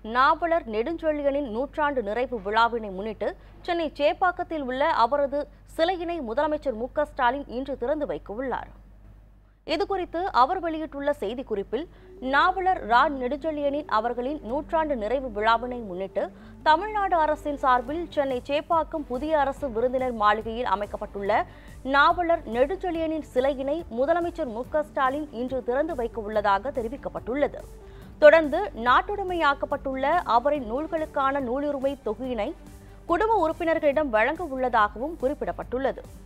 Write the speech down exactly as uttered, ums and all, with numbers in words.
நாவலர் நெடுஞ்செழியனின் நூற்றாண்டு நிறைவு விழாவினை முன்னிட்டு சென்னை சேப்பாக்கத்தில் உள்ள அவரது சிலையினை முதலமைச்சர் மு க ஸ்டாலின் இன்று திறந்து வைக்க உள்ளார். இதுகுறித்து அவர் வெளியிட்டுள்ள செய்திக்குறிப்பில், நாவலர் ரா நெடுஞ்செழியனின் அவர்களின் நூற்றாண்டு நிறைவு விழாவினை முன்னிட்டு தமிழ்நாடு அரசின் சார்பில் சென்னை சேப்பாக்கம் புதிய அரசு விருந்தினர் மாளிகையில் அமைக்கப்பட்டுள்ள நாவலர் நெடுஞ்செழியனின் சிலையினை முதலமைச்சர் மு க ஸ்டாலின் இன்று திறந்து வைக்க உள்ளதாக தெரிவிக்கப்பட்டுள்ளது. தொடர்ந்து நாட்டுடைமையாக்கப்பட்டுள்ள அவரின் நூல்களுக்கான நூலுரிமை தொகையினை குடும்ப உறுப்பினர்களிடம் வழங்க உள்ளதாகவும் குறிப்பிடப்பட்டுள்ளது.